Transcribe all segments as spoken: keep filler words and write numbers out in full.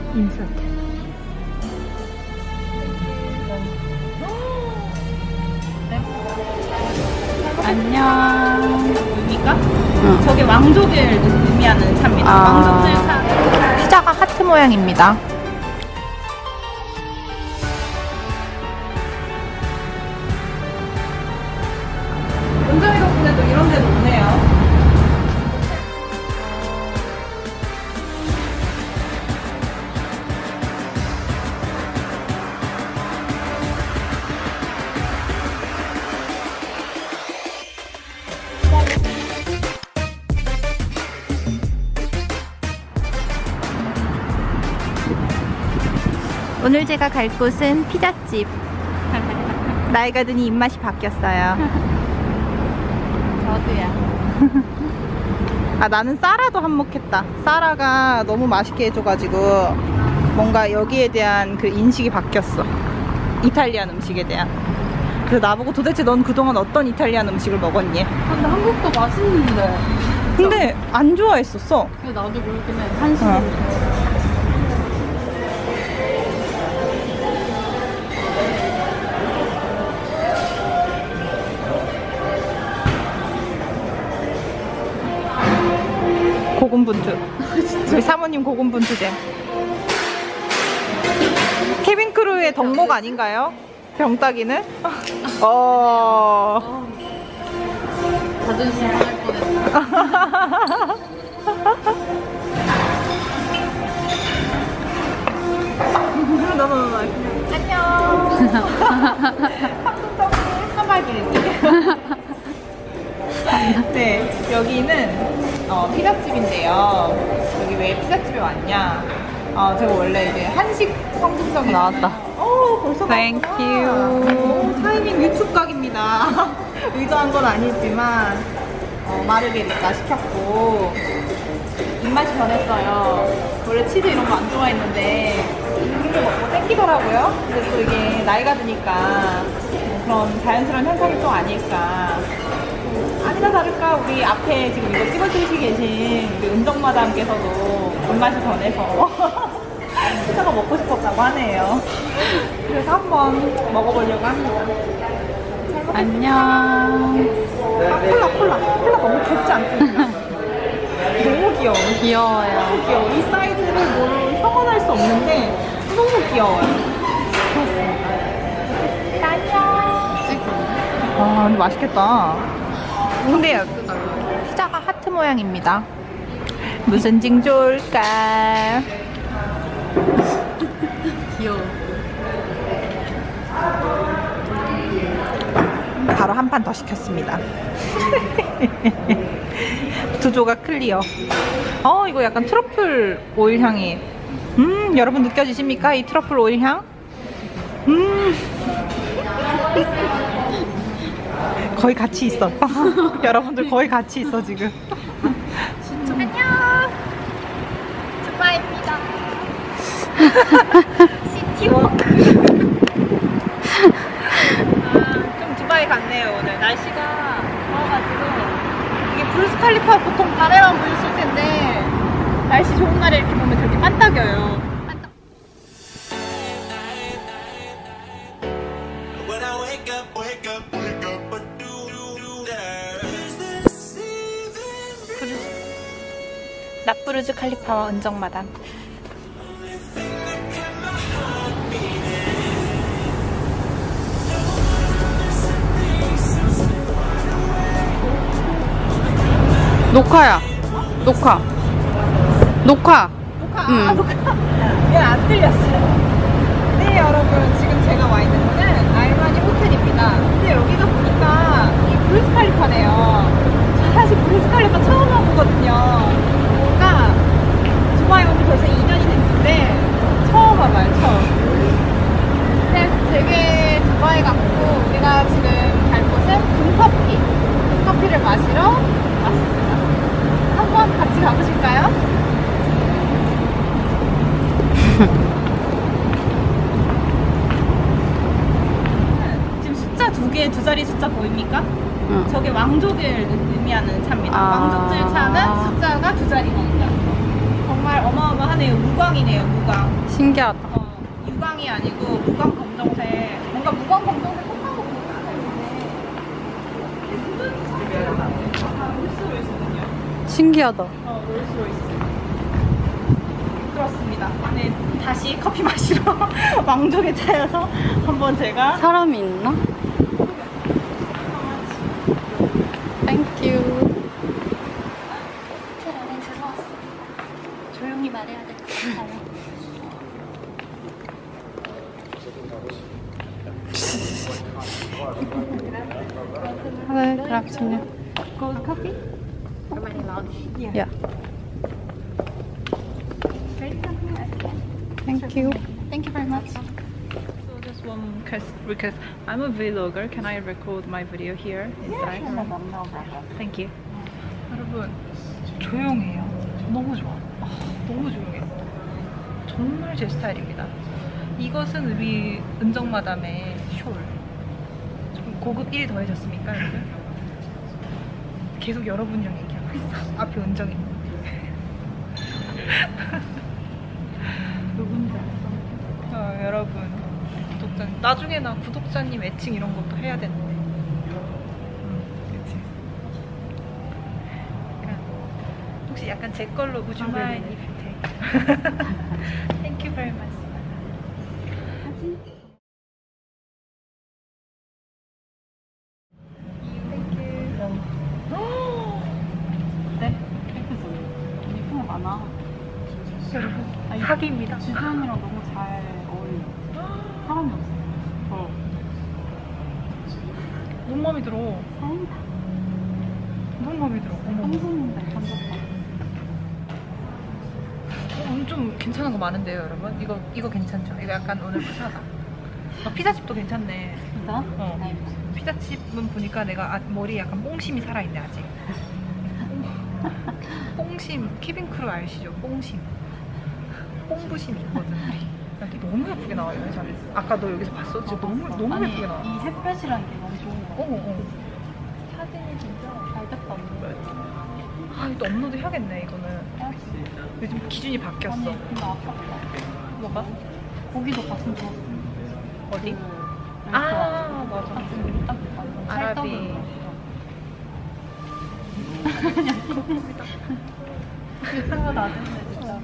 인서트. 안녕. 입니까? 응. 저게 왕족을 의미하는 차입니다. 아. 왕족들 차. 피자가 하트 모양입니다. 운전이 덕분에도 이런 데도 오네요. 오늘 제가 갈 곳은 피자집. 나이가 드니 입맛이 바뀌었어요. 저도야. 아, 나는 쌀아도 한몫했다. 쌀아가 너무 맛있게 해줘가지고 뭔가 여기에 대한 그 인식이 바뀌었어. 이탈리안 음식에 대한. 그래서 나보고 도대체 넌 그동안 어떤 이탈리안 음식을 먹었니? 근데 한국도 맛있는데. 근데 안 좋아했었어. 근데 나도 그렇긴 해. 한식으로. 어. 고군분투. 우리 사모님 고군분투제. 케빈 크루의 덕목 아닌가요? 병따기는? 어. 자존심 상할 뻔했다. 너무 안녕. 삼성동의 사막일기. 네, 여기는 어, 피자집인데요. 여기 왜 피자집에 왔냐? 어, 제가 원래 이제 한식 성분점이 나왔다. 어, 벌써 Thank you. 타이밍 유튜브 각입니다. 의도한 건 아니지만 어, 마르게리타 시켰고 입맛이 변했어요. 원래 치즈 이런 거 안 좋아했는데 이렇게 먹고 땡기더라고요. 근데 또 이게 나이가 드니까 그런 자연스러운 현상이 또 아닐까. 아니나 다를까 우리 앞에 지금 이거 찍어주시고 계신 우리 은정마담께서도 입맛이 변해서 피자가 먹고 싶었다고 하네요. 그래서 한번 먹어보려고 합니다. 안녕. 아, 콜라 콜라 콜라 너무 귀엽지 않습니까? 너무 귀여워. 귀여워요. 너무 귀여워. 이 사이즈를 뭘 형언할 수 없는데 너무 귀여워요. 좋습니다. 안녕. 아, 근데 맛있겠다. 근데 피자가 하트 모양입니다. 무슨 징 좋을까? 귀여워. 바로 한 판 더 시켰습니다. 두 조각 클리어. 어, 이거 약간 트러플 오일 향이. 음, 여러분 느껴지십니까? 이 트러플 오일 향? 음. 거의 같이 있어. 여러분들 거의 같이 있어 지금. 진짜. 안녕. 주바입니다. 시티워크. 아, 좀 두바이 같네요 오늘. 날씨가 더워가지고 이게 브루스칼리파 보통 밤에만 보였을 텐데 날씨 좋은 날에 이렇게 보면 되게 반짝여요. 라프르즈 칼리파와 은정마담. 녹화야. 녹화. 녹화. 녹화? 응. 아, 녹화. 미안, 안 들렸어요. 네, 여러분. 지금 제가 와 있는 곳은 알마니 호텔입니다. 근데 여기가 보니까 이 브루스칼리파네요. 사실 브루스칼리파 처음 와보거든요. 뭔가 두바이 온 지 벌써 이 년이 됐는데 처음 와봐요, 처음. 근데 되게 두바이 같고 우리가 지금 갈 곳은 금커피. 금커피를 마시러 왔습니다. 한번 같이 가보실까요? 지금 숫자 두 개, 두 자리 숫자 보입니까? 응. 저게 왕족을 의미하는 차입니다. 아. 왕족들 차는 숫자가 두 자리입니다. 정말 어마어마한 무광이네요. 무광이네요. 무광. 신기하다. 어, 유광이 아니고 무광 검정색. 뭔가 무광 검정색 똑같은 거 같은데. 아, 롤스로이스군요. 신기하다. 어, 롤스로이스. 그렇습니다. 네, 다시 커피 마시러 왕족에 차여서 한번 제가 사람이 있나? 땡큐. 조용히 말해야 돼. 네, 그렇군요. Cold coffee? 야. 땡큐. Thank you very much. So just one request. I'm a vlogger. Can I record my video here inside? Thank you. 여러분 조용해요. 너무 좋아. 아, 너무 조용해. 정말 제 스타일입니다. 이것은 우리 은정마담의 숄. 좀 고급 일 더해졌습니까, 여러분? 계속 여러분이랑 얘기하고 있어. 앞에 은정이. 누군지 알았어. 어, 여러분 구독자님 나중에 나 구독자님 애칭 이런 것도 해야 되는데 음, 그치 그러니까 혹시 약간 제 걸로 would you mind if you take thank you very much 네? 케이크 소리. 예쁜 거 많아. 여러분 아니, 사기입니다. 주변이랑 너무 잘 어울려. 사람이 없어. 어. 너무 마음에 들어. 사인다. 너무 마음에 들어. 어머. 삼성인데 감독다. 어, 좀 괜찮은 거 많은데요, 여러분? 이거 이거 괜찮죠? 이거 약간 오늘 부사다. 어, 피자집도 괜찮네. 진짜? 어. 아이고. 피자집은 보니까 내가 아, 머리에 약간 뽕심이 살아있네 아직. 뽕심, 키빙크루 아시죠? 뽕심. 뽕부심이 있거든. 근데 너무 예쁘게 나와요, 잘. 아까 너 여기서 봤어? 진짜 너무 너무 아니, 예쁘게 나와. 이 햇볕이랑 이게 너무 좋은 거 같아. 어머, 어. 사진이 진짜 잘 됐다. 아, 이거 업로드 해야겠네, 이거는. 해야지. 요즘 기준이 바뀌었어. 아니, 근데 아깝다. 뭐가? 고기도 봤으면 좋았어. 어디? 그, 아, 맞아. 같은 딱 완전 아라비. 유튜브 나중에 진짜.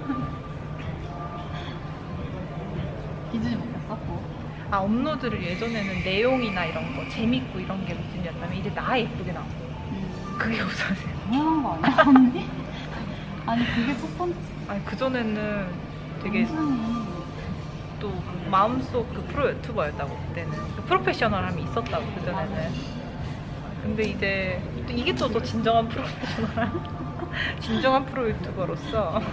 기준이 바뀌었어? 뭐? 아, 업로드를 예전에는 내용이나 이런 거, 재밌고 이런 게 기준이었다면 이제 나 예쁘게 나와. 음, 그게 우선이야. 당연한 거 아니야, 언니? 아니, 그게 첫 번째. 아니, 그전에는 되게 영상이 또 마음속 그 프로 유튜버였다고 그때는 그 프로페셔널함이 있었다고 그전에는. 근데 이제 또 이게 또 더 진정한 프로페셔널함 진정한 프로 유튜버로서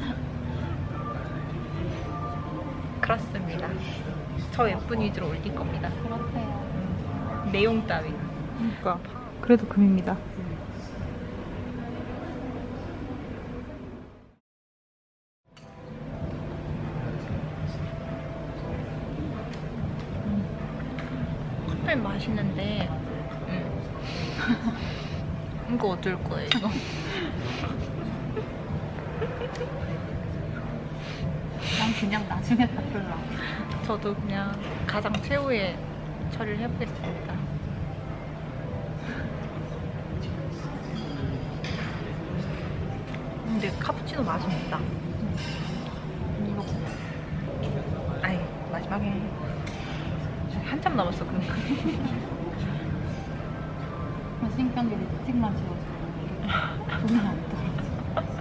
그렇습니다. 저 예쁜 위주로 올릴 겁니다. 그렇대요. 음, 내용 따위. 그러니까 그래도 금입니다. 커피 맛있는데 음. 이거 어쩔 거예요 이거? 난 그냥 나중에 다 별로. 저도 그냥 가장 최후의 처리를 해보겠습니다. 근데 카푸치노 맛은 없다. 이거 아이 마지막에 한참 남았어 그러니까. 신경계 립스틱만 지워서 돈이 안 들어.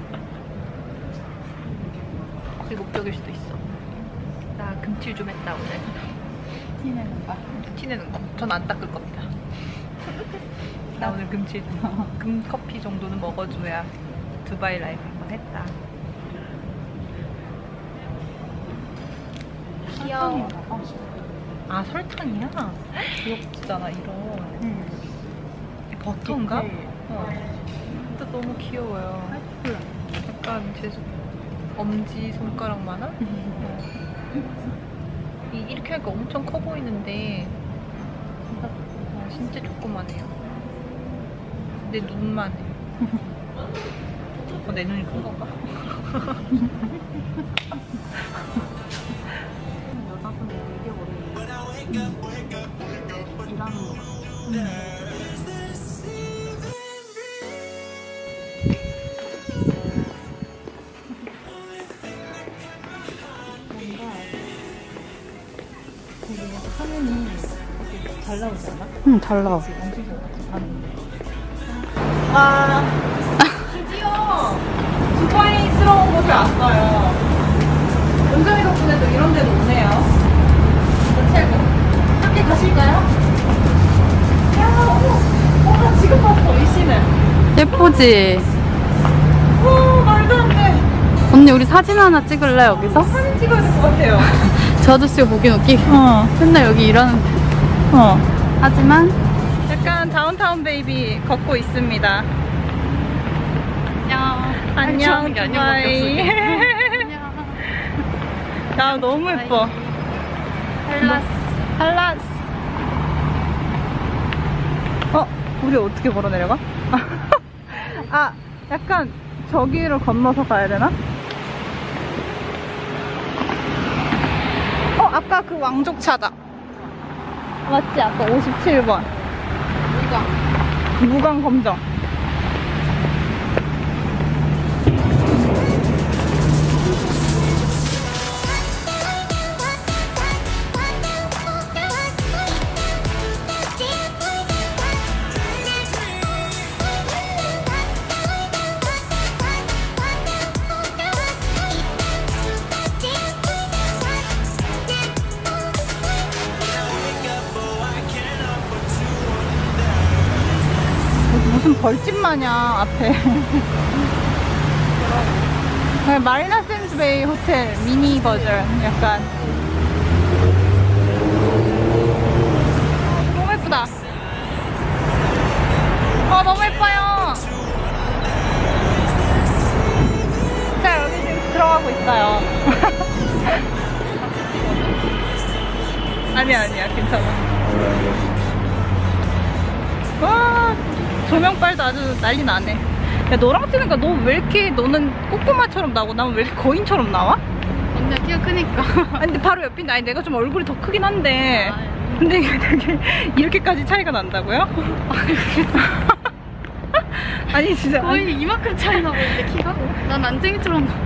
거기 목적일 수도 있어. 나 금칠 좀 했다 오늘. 티내는 거. 티내는 거. 전 안 닦을 겁니다. 나 오늘 금칠 금 커피 정도는 먹어줘야 두바이 라이프 한번 했다. 귀여워. 아 설탕이야? 귀엽잖아 이런. 응. 버터인가? 디테일. 어. 근데 너무 귀여워요. 약간 제 엄지 손가락만한? 이, 이렇게 하니까 엄청 커 보이는데 어, 진짜 조그만해요. 내 눈만 해. 어, 내 눈이 큰 건가? 여자분이 되게 어려워. 일하는 거. 화면이 잘 나오지 않아? 응, 잘 나와. 와, 드디어 두바이스러운 곳에 왔어요. 은정이 덕분에도 이런 데도 오네요. 최고. 함께 가실까요? 야, 어머, 어, 나 지금 봤어, 이 씨는. 예쁘지? 오, 말도 안 돼. 언니, 우리 사진 하나 찍을래, 여기서? 사진 찍어야 될 것 같아요. 저 아저씨가 보긴 웃기. 어, 맨날 여기 일하는데. 어. 하지만, 약간 다운타운 베이비 걷고 있습니다. 안녕. 안녕, 게 두바이. 안녕. 나 너무 예뻐. 헬라스. 할라스. 어? 우리 어떻게 걸어 내려가? 아, 약간 저기를 건너서 가야 되나? 어, 아까 그 왕족차다. 맞지? 아까 오십칠 번. 무강. 무강 검정. 무슨 벌집 마냥 앞에. 마리나 샌즈베이 호텔 미니 버전 약간. 너무 예쁘다. 어, 너무 예뻐요. 자, 여기 지금 들어가고 있어요. 아니야, 아니야, 괜찮아. 와, 조명빨도 아주 난리 나네. 야, 너랑 찍으니까 너 왜 이렇게, 너는 꼬꼬마처럼 나오고 나는 왜 이렇게 거인처럼 나와? 언니가 키가 크니까. 아니, 근데 바로 옆인데, 아니, 내가 좀 얼굴이 더 크긴 한데. 근데 이게 되게, 이렇게까지 차이가 난다고요? 아니, 진짜. 거의 이만큼 차이 나보는데, 키가? 난 난쟁이처럼 나.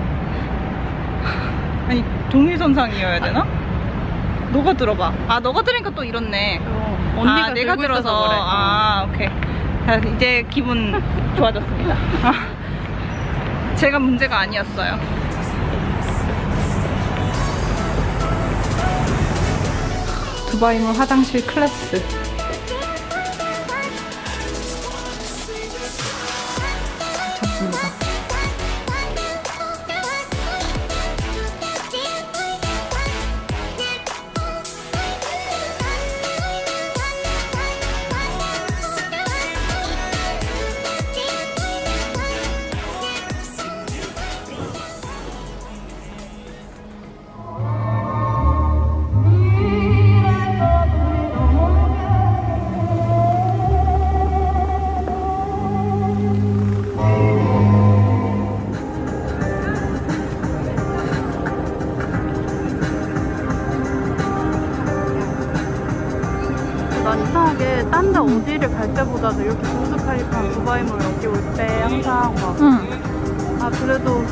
아니, 동일선상이어야 되나? 너가 들어봐. 아, 너가 들으니까 또 이렇네. 어, 언니가 아, 내가 들고 있어서 들어서. 그래. 아, 오케이. 자, 이제 기분 좋아졌습니다. 아, 제가 문제가 아니었어요. 두바이몰 화장실 클래스. 좋습니다. 난 이상하게 딴 데 어디를 갈 때보다도 이렇게 부스칼리파 두바이몰 여기 올 때 항상 막 응. 아 그래도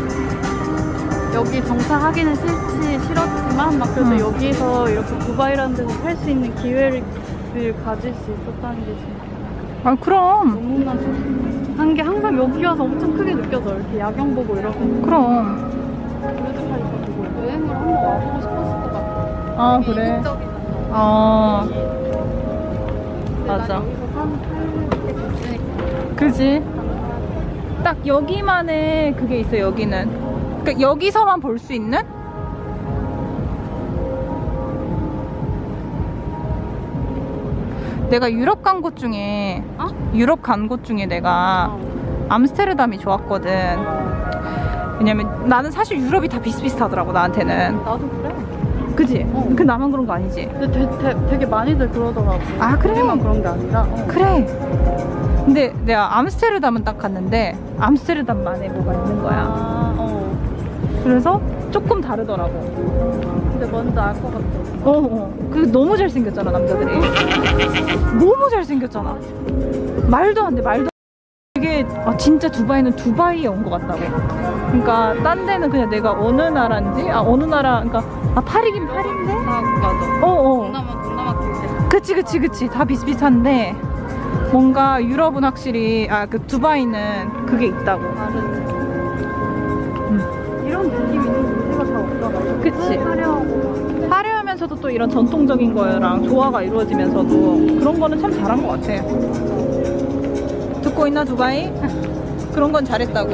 여기 정착하기는 싫지 싫었지만 막 그래도 응. 여기서 이렇게 두바이라는 데서 살 수 있는 기회를 가질 수 있었다는 게 진짜 아, 그럼. 너무나 한 게 항상 여기 와서 엄청 크게 느껴져. 이렇게 야경 보고 이러고 그럼. 부스칼리파 보고 여행을 한번 와보고 싶었을 것 같아. 아, 그래. 이국적이잖아. 어, 근데 맞아. 난 여기서 사는 살게 됐으니까. 그지? 딱 여기만의 그게 있어, 여기는. 그러니까 여기서만 볼 수 있는? 내가 유럽 간 곳 중에, 어? 유럽 간 곳 중에 내가 어. 암스테르담이 좋았거든. 왜냐면 나는 사실 유럽이 다 비슷비슷하더라고, 나한테는. 나도 그래. 그지? 어. 그 나만 그런 거 아니지? 근데 되, 되, 되게 많이들 그러더라고. 아, 그래? 우리만 그런 게 아니라. 어. 그래. 근데 내가 암스테르담은 딱 갔는데 암스테르담만에 뭐가 있는 거야. 아, 어. 그래서 조금 다르더라고. 근데 뭔지 알 것 같아. 어, 어. 그 너무 잘생겼잖아, 남자들이. 너무 잘생겼잖아. 말도 안 돼, 말도 안 돼. 이게 아, 진짜 두바이는 두바이에 온 것 같다고. 그러니까 딴 데는 그냥 내가 어느 나라인지, 아 어느 나라, 그러니까 아 파리긴 파리인데. 아, 맞아. 어, 어. 동남아, 동남아 쪽에. 그치, 그치, 그치. 다 비슷비슷한데 뭔가 유럽은 확실히 아 그 두바이는 그게 있다고. 다른. 음. 이런 느낌 있는 도시가 잘 없잖아. 그치. 화려하고. 화려하면서도 또 이런 전통적인 거랑 조화가 이루어지면서도 그런 거는 참 잘한 것 같아. 듣고 있나 두바이? 그런 건 잘했다고.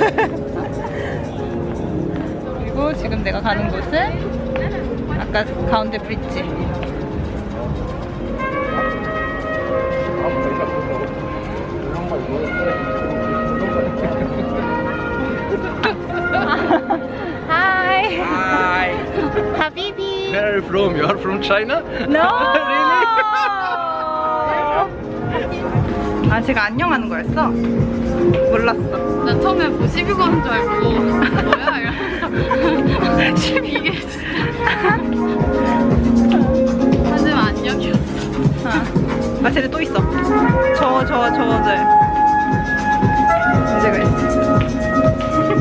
그리고 지금 내가 가는 곳은 아까 가운데 브릿지. Hi. Hi. Habibi. Where are you from? You are from China? No. Really? 아, 제가 안녕하는 거였어? 몰랐어. 나 처음에 뭐 시비 거는 줄 알고 뭐야? 이러면서 시비 이게 진짜 하지만 안녕이었어. 아, 쟤네 또 있어. 저, 저, 저들. 이제 그래.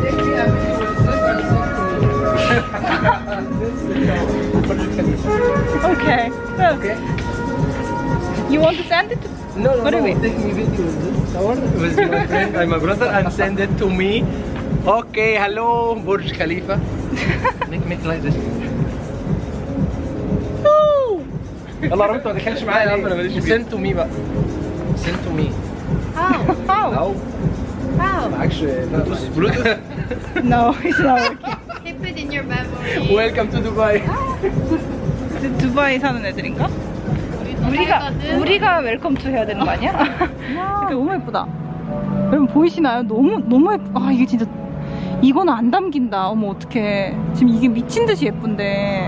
Okay. Okay. You want to send it to? No, no, What do no. you mean? Take me video. Someone with my friend and my brother and send it to me. Okay, hello, Burj Khalifa. make make like this. يلا ربط ما تدخلش معايا يا عم انا ماليش فيه. Send to me بقى. Send to me. How? How? أو How? معكش بلوتوث بلوتوث. No, it's not working. Keep it in your memory. Welcome to Dubai. 두- 두바이 사는 애들인가? 우리가 우리가 웰컴 투 해야 되는 거 아니야? 이게 너무 예쁘다. 여러분 보이시나요? 너무 너무 예쁘. 아 이게 진짜 이거는 안 담긴다. 어머 어떡해. 지금 이게 미친 듯이 예쁜데.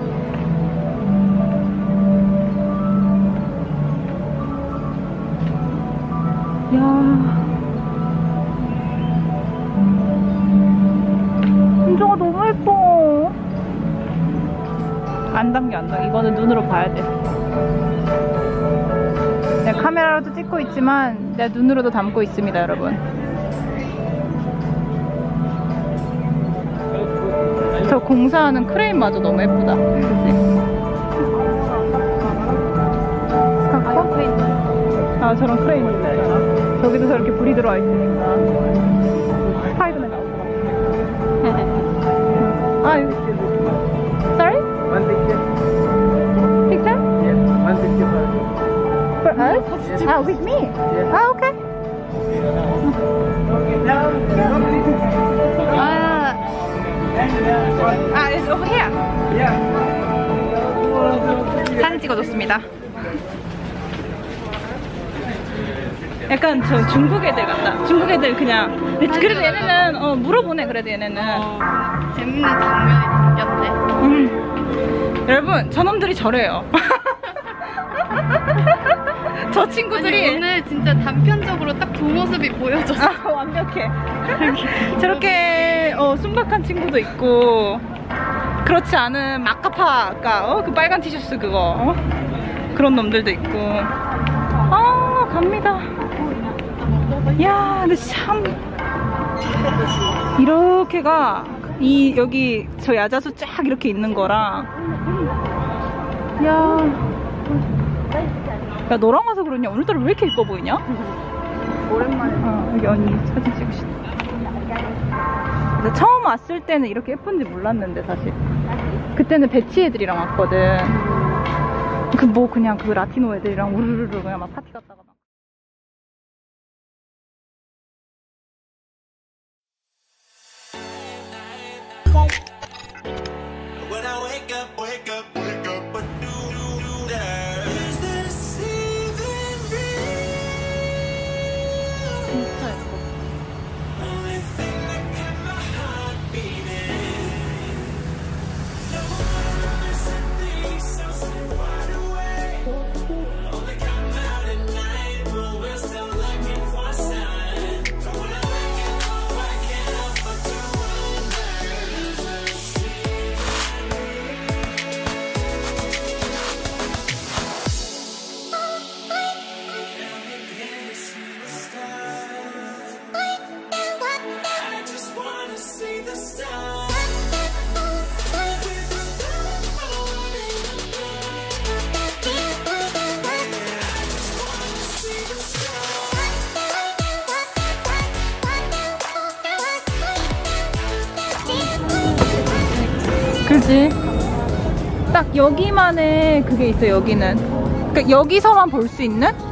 야. 진짜가 너무 예뻐. 안 담겨 안 담겨. 이거는 눈으로 봐야 돼. 내가 카메라로도 찍고 있지만 내 눈으로도 담고 있습니다, 여러분. 저 공사하는 크레인마저 너무 예쁘다. 그치? 아, 저런 크레인 있잖아. 저기도 저렇게 불이 들어와 있으니까. 스파이더맨 나오고. 아, 여기. Sorry? One picture. Picture? Yes, one picture for me. For us? Ah, with me? Yes. Ah, okay. Okay, down. Ah, ah, it's over here. Yeah. 사진 찍어줬습니다. 약간 저 중국 애들 같다. 중국 애들 그냥. 근데 그래도 얘네는 어, 물어보네. 그래도 얘네는. 어, 재밌는 장면이었네. 음. 여러분, 저놈들이 저래요. 저 친구들이. 아니, 오늘 진짜 단편적으로 딱 두 모습이 보여졌어. 아, 완벽해. 저렇게 어, 순박한 친구도 있고, 그렇지 않은 마카파가 어, 그 빨간 티셔츠 그거 어? 그런 놈들도 있고. 아, 갑니다. 야, 근데 참 이렇게가 이 여기 저 야자수 쫙 이렇게 있는 거랑, 야, 야 너랑 와서 그러냐? 오늘따라 왜 이렇게 예뻐 보이냐? 오랜만에. 어, 여기 언니 사진 찍으시다. 근데 처음 왔을 때는 이렇게 예쁜지 몰랐는데 사실 그때는 배치 애들이랑 왔거든. 그 뭐 그냥 그 라티노 애들이랑 우르르르 그냥 막 파티 갔다가 막. When I wake up, wake up, wake up, what do you do there? Is this even real? 진짜 예뻐. Only thing that kept my heart beating. No one understands. 있지. 딱 여기만의 그게 있어. 여기는. 그러니까 여기서만 볼 수 있는